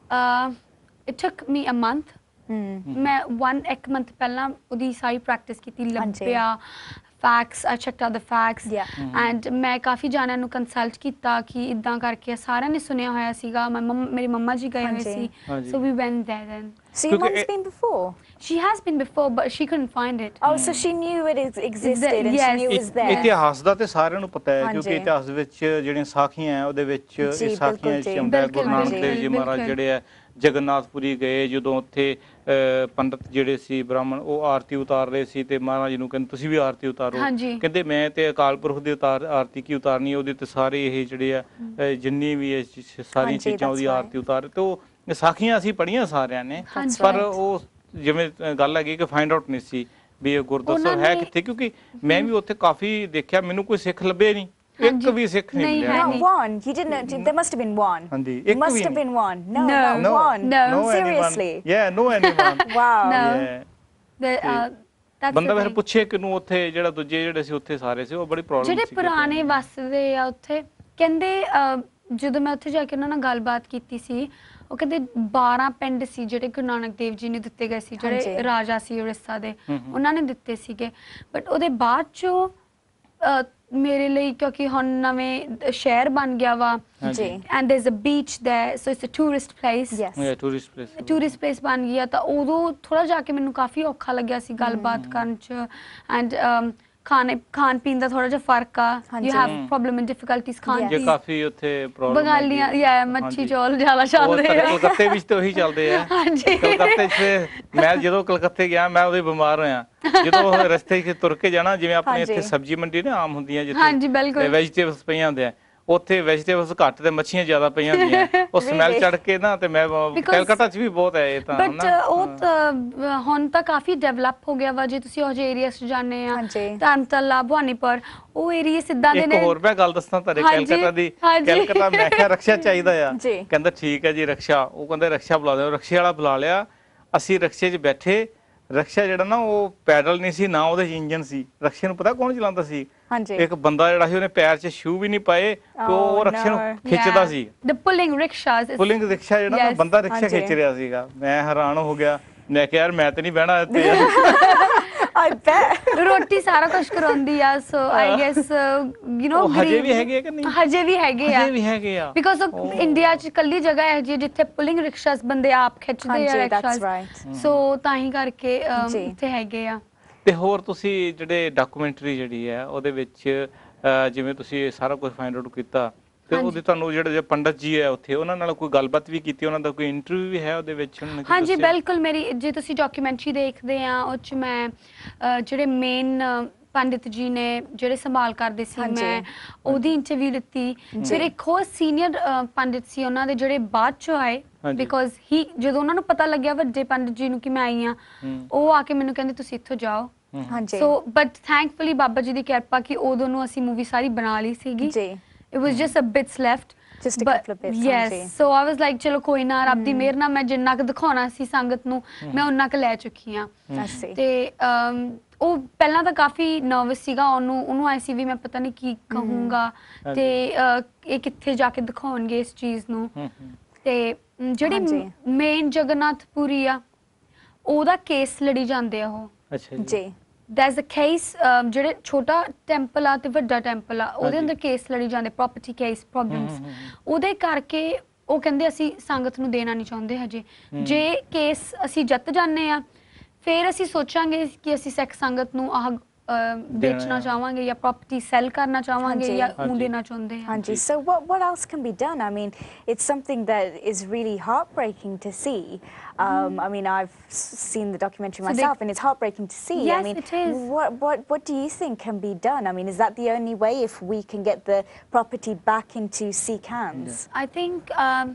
It took me a month. ਮੈਂ ਇੱਕ ਮੰਥ ਪਹਿਲਾਂ ਉਹਦੀ ਸਾਰੀ ਪ੍ਰੈਕਟਿਸ ਕੀਤੀ, ਲੱਭਿਆ facts, I checked out the facts, and ਮੈਂ ਕਾਫੀ ਜਾਣਿਆਂ ਨੂੰ ਕੰਸਲਟ ਕੀਤਾ ਕਿ ਇਦਾਂ ਕਰਕੇ, ਸਾਰਿਆਂ ਨੇ ਸੁਣਿਆ ਹੋਇਆ ਸੀਗਾ, ਮੇਰੀ ਮੰਮਾ ਜੀ ਗਏ ਹੋਏ ਸੀ, so we went there then. So your mum's been before? She has been before, but she couldn't find it. Oh, so she knew it existed and she knew it was there. ਇਤਿਹਾਸ ਦਾ ਤੇ ਸਾਰਿਆਂ ਨੂੰ ਪਤਾ ਹੈ, ਕਿਉਂਕਿ ਇਤਿਹਾਸ ਵਿੱਚ ਜਿਹੜੀਆਂ ਸਾਖੀਆਂ ਹੈ ਉਹਦੇ ਵਿੱਚ ਇਹ ਸਾਖੀਆਂ ਚ ਆਉਂਦਾ, ਗੁਰੂ ਨਾਨਕ ਦੇਵ ਜੀ ਮਹਾਰਾਜ ਜਿਹੜੇ ਆ ਜਗਨਨਾਥਪੁਰੀ ਗਏ, ਜਦੋਂ ਉੱਥੇ ਪੰਡਤ ਜਿਹੜੇ ਸੀ ਬ੍ਰਾਹਮਣ, ਉਹ ਆਰਤੀ ਉਤਾਰ ਰਹੇ ਸੀ, ਤੇ ਮਹਾਰਾਜ ਨੂੰ ਕਹਿੰਦੇ ਤੁਸੀਂ ਵੀ ਆਰਤੀ ਉਤਾਰੋ, ਕਹਿੰਦੇ ਮੈਂ ਤੇ ਅਕਾਲ ਪੁਰਖ ਦੀ ਆਰਤੀ ਕੀ ਉਤਾਰਨੀ, ਉਹਦੇ ਤੇ ਸਾਰੇ ਇਹ ਜਿਹੜੇ ਆ ਜਿੰਨੀ ਵੀ ਸਾਰੀਆਂ ਚੀਜ਼ਾਂ ਉਹਦੀ ਆਰਤੀ ਉਤਾਰ, ਤੇ ਉਹ ਸਾਖੀਆਂ ਅਸੀਂ ਪੜ੍ਹੀਆਂ ਸਾਰਿਆਂ ਨੇ, ਪਰ ਉਹ ਜਿਵੇਂ ਗੱਲ ਹੈਗੀ ਕਿ ਫਾਈਂਡ ਆਊਟ ਨਹੀਂ ਸੀ ਵੀ ਇਹ ਗੁਰਦੁਆਰਾ ਹੈ ਕਿੱਥੇ, ਕਿਉਂਕਿ ਮੈਂ ਵੀ ਉੱਥੇ ਕਾਫੀ ਦੇਖਿਆ, ਮੈਨੂੰ ਕੋਈ ਸਿੱਖ ਲੱਭੇ ਨਹੀਂ, ਇੱਕ ਵੀ ਸਿੱਖ ਨਹੀਂ ਮਿਲਿਆ. Not one. You didn't. There must have been one. ਹਾਂਜੀ, ਇੱਕ must have been one. No, not one. No, seriously. Yeah, no anyone. Wow. That's ਬੰਦਾ ਫਿਰ ਪੁੱਛੇ ਕਿਨੂੰ, ਉੱਥੇ ਜਿਹੜਾ ਦੂਜੇ ਜਿਹੜੇ ਸੀ ਉੱਥੇ ਸਾਰੇ ਸੀ, ਉਹ ਬੜੀ ਪ੍ਰੋਬਲਮ ਸੀ. ਜਿਹੜੇ ਪੁਰਾਣੇ ਵਸਦੇ ਆ ਉੱਥੇ, ਕਹਿੰਦੇ ਜਦੋਂ ਮੈਂ ਉੱਥੇ ਜਾ ਕੇ ਉਹਨਾਂ ਨਾਲ ਗੱਲਬਾਤ ਕੀਤੀ ਸੀ, ਉਹ ਕਹਿੰਦੇ 12 ਪਿੰਡ ਸੀ ਜਿਹੜੇ ਗੁਰੂ ਨਾਨਕ ਦੇਵ ਜੀ ਨੇ ਦਿੱਤੇ ਗਏ ਸੀ, ਜਿਹੜੇ ਰਾਜਾ ਸੀ ਉੜੀਸਾ ਦੇ, ਉਹਨਾਂ ਨੇ ਦਿੱਤੇ ਸੀਗੇ, ਬਟ ਉਹਦੇ ਬਾਅਦ ਚੋਂ ਮੇਰੇ ਲਈ, ਕਿਉਂਕਿ ਹੁਣ ਨਵੇਂ ਸ਼ਹਿਰ ਬਣ ਗਿਆ ਵਾ, and there is a beach there, so it's a tourist place, tourist place ਬਣ ਗਿਆ, ਤਾਂ ਉਦੋਂ ਥੋੜਾ ਜਾ ਕੇ ਮੈਨੂੰ ਕਾਫੀ ਔਖਾ ਲੱਗਿਆ ਸੀ ਗੱਲਬਾਤ ਕਰਨ ਚ, ਐਂਡ ਖਾਣ ਪੀਣ ਦਾ ਥੋੜਾ ਜਿਹਾ ਫਰਕ ਆ you have problem in difficulties ਖਾਣ ਦੀ ਕਾਫੀ ਉੱਥੇ ਪ੍ਰੋਬਲਮ ਬੰਗਾਲੀਆਂ ਜਾਂ ਮੱਛੀ ਚੌਲ ਜ਼ਿਆਦਾ ਚੱਲਦੇ ਆ ਕਲਕੱਤੇ ਵਿੱਚ ਤੇ ਉਹੀ ਚੱਲਦੇ ਆ ਕਲਕੱਤੇ 'ਚ ਮੈਂ ਜਦੋਂ ਕਲਕੱਤੇ ਗਿਆ ਮੈਂ ਉਹਦੇ ਬਿਮਾਰ ਹੋਇਆ ਜਦੋਂ ਰਸਤੇ 'ਚ ਤੁਰ ਕੇ ਜਾਣਾ ਜਿਵੇਂ ਆਪਣੇ ਇੱਥੇ ਸਬਜ਼ੀ ਮੰਡੀ ਨਾ ਆਮ ਹੁੰਦੀਆਂ ਜਿੱਥੇ ਵੈਜੀਟੇਬਲਸ ਪਈਆਂ ਹੁੰਦੇ ਆ ਉੱਥੇ ਵੈਜੀਟੇਬਲਸ ਘੱਟ ਤੇ ਮੱਛੀਆਂ ਜ਼ਿਆਦਾ ਪਈਆਂ ਹੁੰਦੀਆਂ ਉਹ ਸਮੈਲ ਚੜ ਕੇ ਨਾ ਤੇ ਮੈਂ ਕਲਕੱਤਾ 'ਚ ਵੀ ਬਹੁਤ ਹੈ ਇਹ ਤਾਂ ਬਟ ਉਹ ਹੁਣ ਤਾਂ ਕਾਫੀ ਡਿਵੈਲਪ ਹੋ ਗਿਆ ਵਾ ਜੇ ਤੁਸੀਂ ਉਹ ਜਿਹੇ ਏਰੀਆਸ 'ਚ ਜਾਂਦੇ ਆ ਧਰਮਤਲਾ ਭਵਾਨੀਪੁਰ ਉਹ ਏਰੀਆ ਸਿੱਧਾਂ ਦੇ ਨੇ ਇੱਕ ਹੋਰ ਮੈਂ ਗੱਲ ਦੱਸਣਾ ਤੁਹਾਡੇ ਕਲਕੱਤਾ ਦੀ ਕਲਕੱਤਾ ਮੈਂ ਕਿਹਾ ਰਕਸ਼ਾ ਚਾਹੀਦਾ ਆ ਕਹਿੰਦਾ ਠੀਕ ਹੈ ਜੀ ਰਕਸ਼ਾ ਉਹ ਕਹਿੰਦੇ ਰਕਸ਼ਾ ਬੁਲਾ ਦਿਓ ਰਕਸ਼ੇ ਵਾਲਾ ਬੁਲਾ ਲਿਆ ਅਸੀਂ ਰਕਸ਼ੇ 'ਚ ਬੈਠੇ ਰਕਸ਼ਾ ਜਿਹੜਾ ਨਾ ਉਹ ਪੈਡਲ ਨਹੀਂ ਸੀ ਨਾ ਉਹਦੇ ਇੰਜਨ ਸੀ ਰਕਸ਼ੇ ਨੂੰ ਪਤਾ ਕੌਣ ਚਲਾਉਂਦਾ ਸੀ ਇੱਕ ਬੰਦਾ ਜਿਹੜਾ ਸੀ ਉਹਨੇ ਪੈਰ 'ਚ ਸ਼ੂ ਵੀ ਨਹੀਂ ਪਾਏ ਤੇ ਉਹ ਰਕਸ਼ੇ ਨੂੰ ਖਿੱਚਦਾ ਸੀ ਪੁਲਿੰਗ ਰਿਕਸ਼ਾ ਜਿਹੜਾ ਨਾ ਬੰਦਾ ਰਿਕਸ਼ਾ ਖਿੱਚ ਰਿਹਾ ਸੀਗਾ ਮੈਂ ਹੈਰਾਨ ਹੋ ਗਿਆ ਮੈਂ ਕਿਹਾ ਯਾਰ ਮੈਂ ਤੇ ਨਹੀਂ ਬਹਿਣਾ ਇੱਥੇ I bet ਰੋਟੀ ਸਾਰਾ ਕੁਝ ਕਰਾਉਂਦੀ ਆ ਸੋ ਆਈ ਗੈਸ ਯੂ نو ਹਜੇ ਵੀ ਹੈਗੇ ਕਿ ਨਹੀਂ ਹਜੇ ਵੀ ਹੈਗੇ ਆ ਬਿਕਾਜ਼ ਆਫ ਇੰਡੀਆ 'ਚ ਕੱਲੀ ਜਗ੍ਹਾ ਹੈ ਜਿੱਥੇ ਪੁਲਿੰਗ ਰਿਕਸ਼ਾਸ ਬੰਦੇ ਆਪ ਖਿੱਚਦੇ ਆ ਰਿਕਸ਼ਾਸ ਸੋ ਤਾਂ ਹੀ ਕਰਕੇ ਇੱਥੇ ਹੈਗੇ ਆ ਤੇ ਹੋਰ ਤੁਸੀਂ ਜਿਹੜੇ ਡਾਕੂਮੈਂਟਰੀ ਜਿਹੜੀ ਹੈ ਉਹਦੇ ਵਿੱਚ ਜਿਵੇਂ ਤੁਸੀਂ ਸਾਰਾ ਕੁਝ ਫਾਈਂਡ ਆਊਟ ਕੀਤਾ ਤੇ ਉਹਦੇ ਤੁਹਾਨੂੰ ਜਿਹੜੇ ਪੰਡਤ ਜੀ ਹੈ ਉੱਥੇ ਉਹਨਾਂ ਨਾਲ ਕੋਈ ਗੱਲਬਾਤ ਵੀ ਕੀਤੀ ਉਹਨਾਂ ਦਾ ਕੋਈ ਇੰਟਰਵਿਊ ਵੀ ਹੈ ਉਹਦੇ ਵਿੱਚ ਹਾਂਜੀ ਬਿਲਕੁਲ ਮੇਰੀ ਜੇ ਤੁਸੀਂ ਡਾਕੂਮੈਂਟਰੀ ਦੇਖਦੇ ਆ ਉਹ 'ਚ ਮੈਂ ਜਿਹੜੇ ਮੇਨ ਪੰਡਿਤ ਜੀ ਨੇ ਜਿਹੜੇ ਸੰਭਾਲ ਕਰਦੇ ਸੀ ਮੈਂ ਉਹਦੀ ਇੰਟਰਵਿਊ ਦਿੱਤੀ ਫਿਰ ਇੱਕ ਹੋਰ ਸੀਨੀਅਰ ਪੰਡਿਤ ਸੀ ਉਹਨਾਂ ਦੇ ਜਿਹੜੇ ਬਾਅਦ ਚੋਂ ਆਏ ਬਿਕਾਜ਼ ਹੀ ਜਦੋਂ ਉਹਨਾਂ ਨੂੰ ਪਤਾ ਲੱਗਿਆ ਵੱਡੇ ਪੰਡਿਤ ਜੀ ਨੂੰ ਕਿ ਮੈਂ ਆਈ ਆ ਉਹ ਆ ਕੇ ਮੈਨੂੰ ਕਹਿੰਦੇ ਤੁਸੀਂ ਇੱਥੋਂ ਜਾਓ so but thankfully Baba ji ਦੀ ਕਿਰਪਾ ਕਿ ਉਦੋਂ ਨੂੰ ਅਸੀਂ ਮੂਵੀ ਸਾਰੀ ਬਣਾ ਲਈ ਸੀਗੀ it was just a bits left just a couple of bits yes so I was like ਚਲੋ ਕੋਈ ਨਾ ਰੱਬ ਦੀ ਮਿਹਰ ਨਾਲ ਮੈਂ ਜਿੰਨਾ ਕੁ ਦਿਖਾਉਣਾ ਸੀ ਸੰਗਤ ਨੂੰ ਮੈਂ ਉਹਨਾਂ ਕੁ ਲੈ ਚੁੱਕੀ ਆ ਤੇ ਉਹ ਪਹਿਲਾਂ ਤਾਂ ਕਾਫੀ ਨਰਵਸ ਸੀਗਾ ਉਹਨੂੰ ਆਈ ਸੀ ਵੀ ਮੈਂ ਪਤਾ ਨਹੀਂ ਕੀ ਕਹੂੰਗਾ ਤੇ ਇਹ ਕਿੱਥੇ ਜਾ ਕੇ ਦਿਖਾਉਣਗੇ ਇਸ ਚੀਜ਼ ਨੂੰ ਤੇ ਜਿਹੜੀ ਮੇਨ ਜਗਨਨਾਥਪੁਰੀ ਆ ਉਹਦਾ ਕੇਸ ਲੜੀ ਜਾਂਦੇ ਆ ਉਹ ਅੱਛਾ ਜੀ there's a case ਜਿਹੜੇ ਛੋਟਾ ਟੈਂਪਲ ਆ ਤੇ ਵੱਡਾ ਟੈਂਪਲ ਆ ਉਹਦੇ ਅੰਦਰ ਕੇਸ ਲੜੀ ਜਾਂਦੇ ਪ੍ਰੋਪਰਟੀ ਕੇਸ ਪ੍ਰੋਬਲਮਸ ਉਹਦੇ ਕਰਕੇ ਉਹ ਕਹਿੰਦੇ ਅਸੀਂ ਸੰਗਤ ਨੂੰ ਦੇਣਾ ਨਹੀਂ ਚਾਹੁੰਦੇ ਹਜੇ ਜੇ ਕੇਸ ਅਸੀਂ ਜਿੱਤ ਜਾਂਦੇ ਆ ਫਿਰ ਅਸੀਂ ਸੋਚਾਂਗੇ ਕਿ ਅਸੀਂ ਸਿੱਖ ਸੰਗਤ ਨੂੰ ਆਹ ਵੇਚਣਾ ਚਾਹਾਂਗੇ ਜਾਂ ਪ੍ਰੋਪਰਟੀ ਸੈਲ ਕਰਨਾ ਚਾਹਾਂਗੇ ਜਾਂ ਉਹ ਦੇਣਾ ਚਾਹੁੰਦੇ ਹਾਂ ਹਾਂਜੀ so what else can be done I mean it's something that is really heartbreaking to see I mean I've seen the documentary myself and it's heartbreaking to see yes, I mean it is. what do you think can be done I mean is that the only way if we can get the property back into Sikh hands I think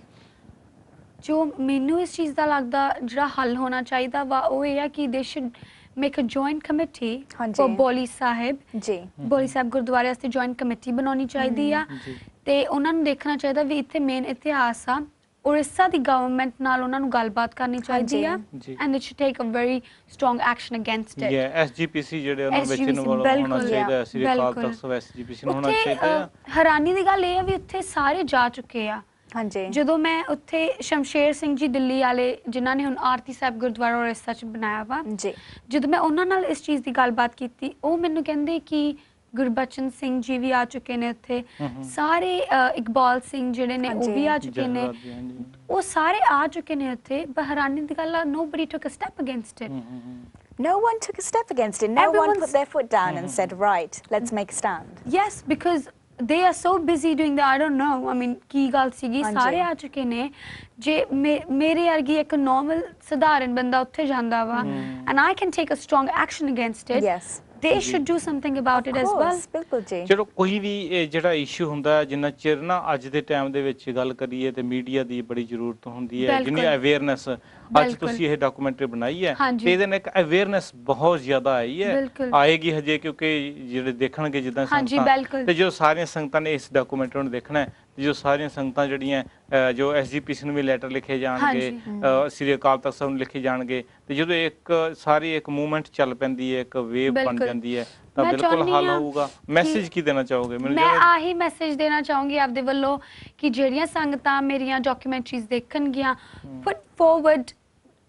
ਜੋ ਮੈਨੂੰ ਇਸ ਚੀਜ਼ ਦਾ ਲੱਗਦਾ ਜਿਹੜਾ ਹੱਲ ਹੋਣਾ ਚਾਹੀਦਾ ਵਾ ਉਹ ਇਹ ਆ ਕਿ they should make a joint committee for ਬੋਲੀ ਸਾਹਿਬ ਬੋਲੀ ਸਾਹਿਬ ਗੁਰਦੁਆਰੇ ਵਾਸਤੇ joint committee ਬਣਾਉਣੀ ਚਾਹੀਦੀ ਆ ਤੇ ਉਹਨਾਂ ਨੂੰ ਦੇਖਣਾ ਚਾਹੀਦਾ ਵੀ ਇੱਥੇ ਮੇਨ ਇਤਿਹਾਸ ਆ ਉੜੀਸਾ ਦੀ ਗਵਰਨਮੈਂਟ ਨਾਲ ਉਹਨਾਂ ਨੂੰ ਗੱਲਬਾਤ ਕਰਨੀ ਚਾਹੀਦੀ ਆ and it should take a very strong action against it SGPC ਜਿਹੜੇ ਉਹਨਾਂ ਵਿੱਚ ਇਨਵੋਲਵ ਹੋਣਾ ਚਾਹੀਦਾ ਹੈ ਸ੍ਰੀ ਅਕਾਲ ਤਖਤ ਸਾਹਿਬ SGPC ਨੂੰ ਹੋਣਾ ਚਾਹੀਦਾ ਹੈਰਾਨੀ ਦੀ ਗੱਲ ਇਹ ਆ ਵੀ ਉੱਥੇ ਸਾਰੇ ਜਾ ਚੁੱਕੇ ਆ ਜਦੋਂ ਮੈਂ ਉੱਥੇ ਸ਼ਮਸ਼ੇਰ ਸਿੰਘ ਜੀ ਦਿੱਲੀ ਵਾਲੇ ਜਿਨ੍ਹਾਂ ਨੇ ਹੁਣ ਆਰਤੀ ਸਾਹਿਬ ਗੁਰਦੁਆਰਾ ਉੜੀਸਾ 'ਚ ਬਣਾਇਆ ਵਾ ਜਦੋਂ ਮੈਂ ਉਹਨਾਂ ਨਾਲ ਇਸ ਚੀਜ਼ ਦੀ ਗੱਲਬਾਤ ਕੀਤੀ ਉਹ ਮੈਨੂੰ ਕਹਿੰਦੇ ਕਿ ਗੁਰਬਚਨ ਸਿੰਘ ਜੀ ਵੀ ਆ ਚੁੱਕੇ ਨੇ ਉੱਥੇ ਸਾਰੇ ਇਕਬਾਲ ਸਿੰਘ ਜਿਹੜੇ ਨੇ ਉਹ ਵੀ ਆ ਚੁੱਕੇ ਨੇ ਉਹ ਸਾਰੇ ਆ ਚੁੱਕੇ ਨੇ ਉੱਥੇ ਹੈਰਾਨੀ ਦੀ ਗੱਲ ਆ nobody took a step against it no one took a step against it no one put their foot down and said right let's make a stand yes because they are so busy doing that I don't know I mean ਕੀ ਗੱਲ ਸੀਗੀ ਸਾਰੇ ਆ ਚੁੱਕੇ ਨੇ ਜੇ ਮੇਰੇ ਵਰਗੀ ਇੱਕ ਨਾਰਮਲ ਸਧਾਰਨ ਬੰਦਾ ਉੱਥੇ ਜਾਂਦਾ ਵਾ and I can take a strong action against it yes they should do something about it as well ਬਿਲਕੁਲ ਜੀ ਚਲੋ ਕੋਈ ਵੀ ਜਿਹੜਾ ਇਸ਼ੂ ਹੁੰਦਾ ਜਿੰਨਾ ਚਿਰ ਨਾ ਅੱਜ ਦੇ ਟਾਈਮ ਦੇ ਵਿੱਚ ਗੱਲ ਕਰੀਏ ਤੇ ਮੀਡੀਆ ਦੀ ਬੜੀ ਜ਼ਰੂਰਤ ਹੁੰਦੀ ਹੈ ਜਿੰਨੀ ਅਵੇਅਰਨੈਸ ਅੱਜ ਤੁਸੀਂ ਇਹ ਡਾਕੂਮੈਂਟਰੀ ਬਣਾਈ ਹੈ ਤੇ ਇਹਦੇ ਨਾਲ ਇੱਕ ਅਵੇਅਰਨੈਸ ਬਹੁਤ ਜ਼ਿਆਦਾ ਆਈ ਹੈ ਆਏਗੀ ਹਜੇ ਕਿਉਂਕਿ ਜਿਹੜੇ ਦੇਖਣਗੇ ਜਿੱਦਾਂ ਸੰਗਤਾਂ ਤੇ ਜੋ ਸਾਰੀਆਂ ਸੰਗਤਾਂ ਨੇ ਇਸ ਡਾਕੂਮੈਂਟਰੀ ਨੂੰ ਦੇਖਣਾ ਹੈ ਜੋ ਸਾਰੀਆਂ ਸੰਗਤਾਂ ਜਿਹੜੀਆਂ ਜੋ SGPC ਨੂੰ ਵੀ ਲੈਟਰ ਲਿਖੇ ਜਾਣਗੇ ਸ੍ਰੀ ਅਕਾਲ ਤਖਤ ਸਾਹਿਬ ਨੂੰ ਲਿਖੇ ਜਾਣਗੇ ਤੇ ਜਦੋਂ ਇੱਕ ਸਾਰੀ ਇੱਕ ਮੂਵਮੈਂਟ ਚੱਲ ਪੈਂਦੀ ਹੈ ਇੱਕ ਵੇਵ ਬਣ ਜਾਂਦੀ ਹੈ ਤਾਂ ਬਿਲਕੁਲ ਹੱਲ ਹੋਊਗਾ ਮੈਸੇਜ ਕੀ ਦੇਣਾ ਚਾਹੋਗੇ ਮੈਨੂੰ ਮੈਂ ਆਹੀ ਮੈਸੇਜ ਦੇਣਾ ਚਾਹੂੰਗੀ ਆਪਦੇ ਵੱਲੋਂ ਕਿ ਜਿਹੜੀਆਂ ਸੰਗਤਾਂ ਮੇਰੀਆਂ ਡਾਕੂਮੈਂਟਰੀਜ਼ ਦੇਖਣਗੀਆਂ put forward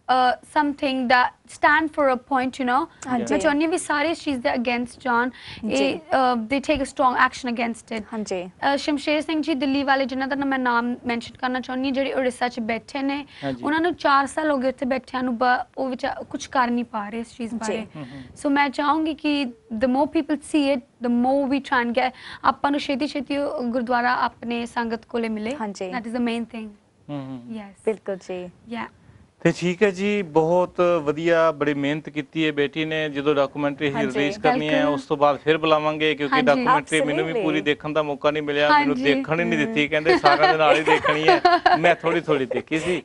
something that stand for a point, you know. मैं चाहनी भी सारे इस चीज़ दे against जान, they take a strong action against it. हाँ जी. शमशेर सिंह जी दिल्ली वाले जिन्हां दा मैं नाम mention करना चाहनी जेडी उड़ीसा च बैठे ने, उन्हां नू 4 साल हो गए उत्थे बैठियां नू वो विच कुछ कर नहीं पा रहे इस चीज़ बारे. So मैं चाहूँगी कि the more people see it, the more we try and get ਆਪਾਂ ਨੂੰ ਛੇਤੀ ਛੇਤੀ ਗੁਰਦੁਆਰਾ ਆਪਣੇ ਸੰਗਤ ਕੋਲੇ ਮਿਲੇ. That is the main thing. Yes. ਬਿਲਕੁਲ ਜੀ. Yeah. ਤੇ ਠੀਕ ਹੈ ਜੀ, ਬਹੁਤ ਵਧੀਆ, ਬੜੀ ਮਿਹਨਤ ਕੀਤੀ ਹੈ ਬੇਟੀ ਨੇ। ਜਦੋਂ ਡਾਕੂਮੈਂਟਰੀ ਰਿਲੀਜ਼ ਕਰਨੀ ਹੈ ਉਸ ਤੋਂ ਬਾਅਦ ਫਿਰ ਬੁਲਾਵਾਂਗੇ, ਕਿਉਂਕਿ ਡਾਕੂਮੈਂਟਰੀ ਮੈਨੂੰ ਵੀ ਪੂਰੀ ਦੇਖਣ ਦਾ ਮੌਕਾ ਨਹੀਂ ਮਿਲਿਆ, ਮੈਨੂੰ ਦੇਖਣ ਹੀ ਨਹੀਂ ਦਿੱਤੀ, ਕਹਿੰਦੇ ਸਾਰਿਆਂ ਦੇ ਨਾਲ ਹੀ ਦੇਖਣੀ ਹੈ, ਮੈਂ ਥੋੜੀ ਥੋੜੀ ਦੇਖੀ ਸੀ।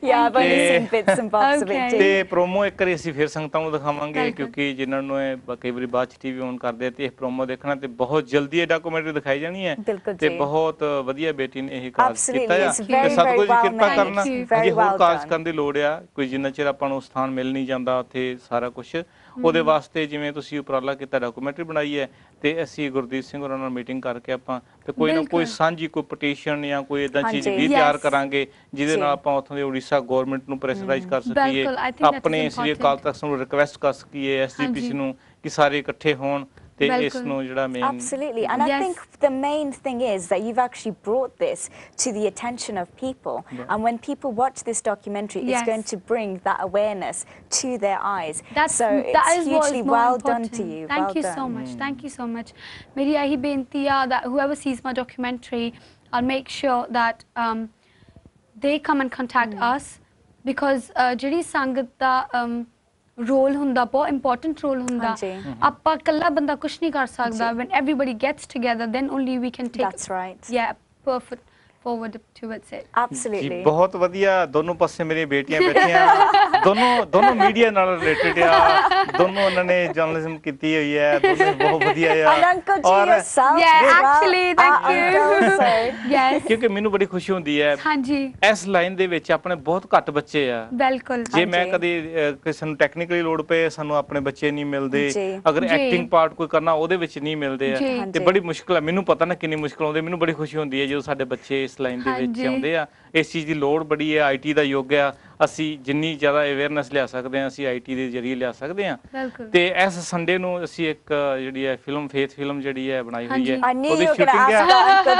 ਤੇ ਪ੍ਰੋਮੋ ਇੱਕ ਵਾਰੀ ਅਸੀਂ ਫਿਰ ਸੰਗਤਾਂ ਨੂੰ ਦਿਖਾਵਾਂਗੇ, ਕਿਉਂਕਿ ਜਿਨ੍ਹਾਂ ਨੂੰ ਕਈ ਵਾਰੀ ਬਾਅਦ ਚ ਟੀਵੀ ਔਨ ਕਰਦੇ ਤੇ ਇਹ ਪ੍ਰੋਮੋ ਦੇਖਣਾ, ਤੇ ਬਹੁਤ ਜਲਦੀ ਇਹ ਡਾਕੂਮੈਂਟਰੀ ਦਿਖਾਈ ਜਾਣੀ ਹੈ, ਤੇ ਬਹੁਤ ਵਧੀਆ ਬੇਟੀ ਨੇ ਇਹ ਕਾਰਜ ਕੀਤਾ ਹੈ। ਤੇ ਸਤਿਗੁਰੂ ਜੀ ਕਿਰਪਾ ਕਰਨਾ, ਅਜੇ ਹੋਰ ਕਾਰਜ ਕਰਨ ਦੀ ਲੋੜ ਆ, ਕੋਈ ਜਿੰਨਾ ਚਿਰ ਆਪਾਂ ਨੂੰ ਸਥਾਨ ਮਿਲ ਨਹੀਂ ਜਾਂਦਾ ਉੱਥੇ ਸਾਰਾ ਕੁਝ, ਉਹਦੇ ਵਾਸਤੇ ਜਿਵੇਂ ਤੁਸੀਂ ਉਪਰਾਲਾ ਕੀਤਾ, ਡਾਕੂਮੈਂਟਰੀ ਬਣਾਈ ਹੈ, ਤੇ ਅਸੀਂ ਗੁਰਦੀਪ ਸਿੰਘ ਹੋਰਾਂ ਨਾਲ ਮੀਟਿੰਗ ਕਰਕੇ ਆਪਾਂ ਤੇ ਕੋਈ ਨਾ ਕੋਈ ਸਾਂਝੀ ਕੋਈ ਪਟੀਸ਼ਨ ਜਾਂ ਕੋਈ ਇਦਾਂ ਚੀਜ਼ ਵੀ ਤਿਆਰ ਕਰਾਂਗੇ, ਜਿਹਦੇ ਨਾਲ ਆਪਾਂ ਉੱਥੋਂ ਦੇ ਉੜੀਸਾ ਗਵਰਨਮੈਂਟ ਨੂੰ ਪ੍ਰੈਸ਼ਰਾਈਜ਼ ਕਰ ਸਕੀਏ, ਆਪਣੇ ਸ੍ਰੀ ਅਕਾਲ ਤਖਤ ਨੂੰ ਰਿਕਵੈਸਟ ਕਰ ਸਕੀਏ, ਐਸਜੀਪੀਸੀ ਨੂੰ, ਕਿ ਸਾਰੇ ਇਕੱਠੇ ਹੋਣ। Absolutely, and I think the main thing is that you've actually brought this to the attention of people, and when people watch this documentary, it's going to bring that awareness to their eyes. So it's hugely well done to you. Thank you so much. Thank you so much. Meri yahi benti hai that whoever sees my documentary, I'll make sure that they come and contact us, because jehdi sangat da role ਹੁੰਦਾ, ਬਹੁਤ important role ਹੁੰਦਾ, ਆਪਾਂ ਇਕੱਲਾ ਬੰਦਾ ਕੁਝ ਨਹੀਂ ਕਰ ਸਕਦਾ। when everybody gets together, then only we can take perfect forward towards it. Absolutely. ਬਹੁਤ ਵਧੀਆ, ਦੋਨੋਂ ਪਾਸੇ ਮੇਰੀਆਂ ਬੇਟੀਆਂ ਬੈਠੀਆਂ, ਦੋਨੋਂ ਮੀਡੀਆ ਨਾਲ ਰਿਲੇਟਡ ਆ, ਦੋਨੋਂ ਉਹਨਾਂ ਨੇ ਜਰਨਲਿਜ਼ਮ ਕੀਤੀ ਹੋਈ ਹੈ, ਦੋਨੋਂ ਬਹੁਤ ਵਧੀਆ ਆ। ਔਰ actually thank you. Yes. ਕਿਉਂਕਿ ਮੈਨੂੰ ਬੜੀ ਖੁਸ਼ੀ ਹੁੰਦੀ ਹੈ ਇਸ ਲਾਈਨ ਦੇ ਵਿੱਚ, ਆਪਣੇ ਬਹੁਤ ਘੱਟ ਬੱਚੇ ਆ। ਬਿਲਕੁਲ। ਜੇ ਮੈਂ ਕਦੇ ਕਿਸੇ ਨੂੰ ਟੈਕਨੀਕਲੀ ਲੋੜ ਪਏ, ਸਾਨੂੰ ਆਪਣੇ ਬੱਚੇ ਨਹੀਂ ਮਿਲਦੇ, ਅਗਰ ਐਕਟਿੰਗ ਪਾਰਟ ਕੋਈ ਕਰਨਾ ਉਹਦੇ ਵਿੱਚ ਨਹੀਂ ਮਿਲਦੇ ਆ, ਤੇ ਬੜੀ ਮੁਸ਼ਕਿਲ ਹੈ। ਮੈਨੂੰ ਪਤਾ ਨਾ ਕਿੰਨੀ ਮੁਸ਼ਕਿਲ ਆਉਂਦੀ, ਮੈਨੂੰ ਬੜੀ ਖੁਸ਼ੀ ਹੁੰਦੀ ਹੈ ਜਦੋਂ ਸਾਡੇ ਬੱਚੇ ਇਸ ਲਾਈਨ ਦੇ ਵਿੱਚ ਆਉਂਦੇ ਆ। ਇਸ ਚੀਜ਼ ਦੀ ਲੋੜ ਬੜੀ ਹੈ, ਆਈਟੀ ਦਾ ਯੁੱਗ ਆ, ਅਸੀਂ ਜਿੰਨੀ ਜ਼ਿਆਦਾ ਅਵੇਅਰਨੈਸ ਲਿਆ ਸਕਦੇ ਹਾਂ ਅਸੀਂ ਆਈਟੀ ਦੇ ਜ਼ਰੀਏ ਲਿਆ ਸਕਦੇ ਹਾਂ। ਤੇ ਇਸ ਸੰਡੇ ਨੂੰ ਅਸੀਂ ਇੱਕ ਜਿਹੜੀ ਹੈ ਫਿਲਮ, ਫੇਥ ਫਿਲਮ ਜਿਹੜੀ ਹੈ ਬਣਾਈ ਹੋਈ ਹੈ, ਉਹਦੀ ਸ਼ੂਟਿੰਗ ਹੈ,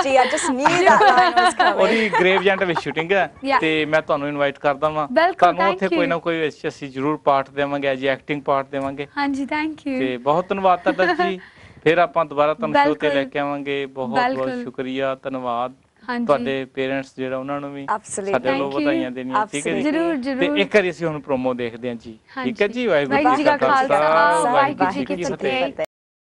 ਉਹਦੀ ਗ੍ਰੇਵ ਜੈਂਟ ਵਿੱਚ ਸ਼ੂਟਿੰਗ ਹੈ, ਤੇ ਮੈਂ ਤੁਹਾਨੂੰ ਇਨਵਾਈਟ ਕਰਦਾ ਵਾਂ, ਤੁਹਾਨੂੰ ਉੱਥੇ ਕੋਈ ਨਾ ਕੋਈ ਅਸੀਂ ਜ਼ਰੂਰ ਪਾਰਟ ਦੇਵਾਂਗੇ, ਜੀ ਐਕਟਿੰਗ ਪਾਰਟ ਦੇਵਾਂਗੇ। ਹਾਂਜੀ, ਥੈਂਕ ਯੂ। ਤੇ ਬਹੁਤ ਧੰਨਵਾਦ ਤੁਹਾਡਾ ਜੀ, ਫਿਰ ਆਪਾਂ ਦੁਬਾਰਾ ਤੁਹਾਨੂੰ ਸ਼ੋਅ ਤੇ ਲੈ ਕੇ ਆਵਾਂਗੇ। ਬਹੁਤ ਬਹੁਤ ਸ਼ੁਕਰੀਆ, ਧੰਨਵਾਦ। ਤੁਹਾਡੇ ਪੇਰੈਂਟਸ ਜਿਹੜਾ ਉਹਨਾਂ ਨੂੰ ਵੀ ਸਾਡੇ ਵੱਲੋਂ ਵਧਾਈਆਂ ਦੇਣੀਆਂ, ਠੀਕ ਹੈ ਜੀ। ਤੇ ਇੱਕ ਵਾਰੀ ਅਸੀਂ ਹੁਣ ਪ੍ਰੋਮੋ ਦੇਖਦੇ ਹਾਂ ਜੀ, ਠੀਕ ਹੈ ਜੀ। ਵਾਹਿਗੁਰੂ ਜੀ ਕਾ ਖਾਲਸਾ, ਵਾਹਿਗੁਰੂ ਜੀ ਕੀ ਫਤਿਹ।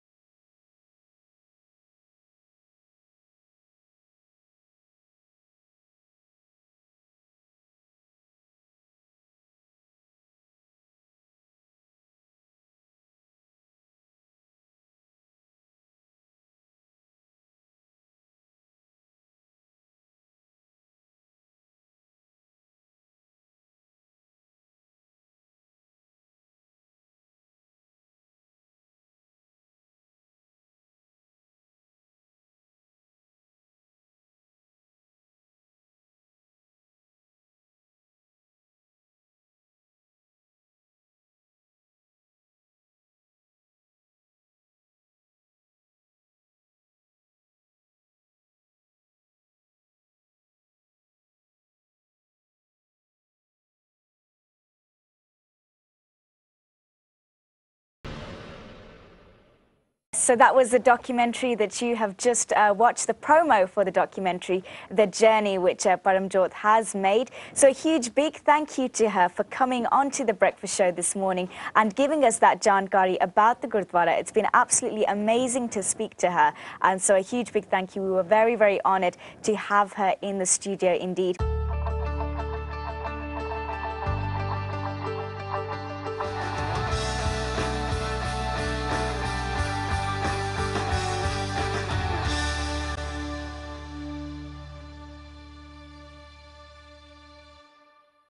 So that was the documentary that you have just watched, the promo for the documentary, The Journey, which Paramjot has made. So a huge big thank you to her for coming onto the breakfast show this morning and giving us that jankari about the Gurdwara. It's been absolutely amazing to speak to her. And so a huge big thank you. We were very, very honoured to have her in the studio indeed.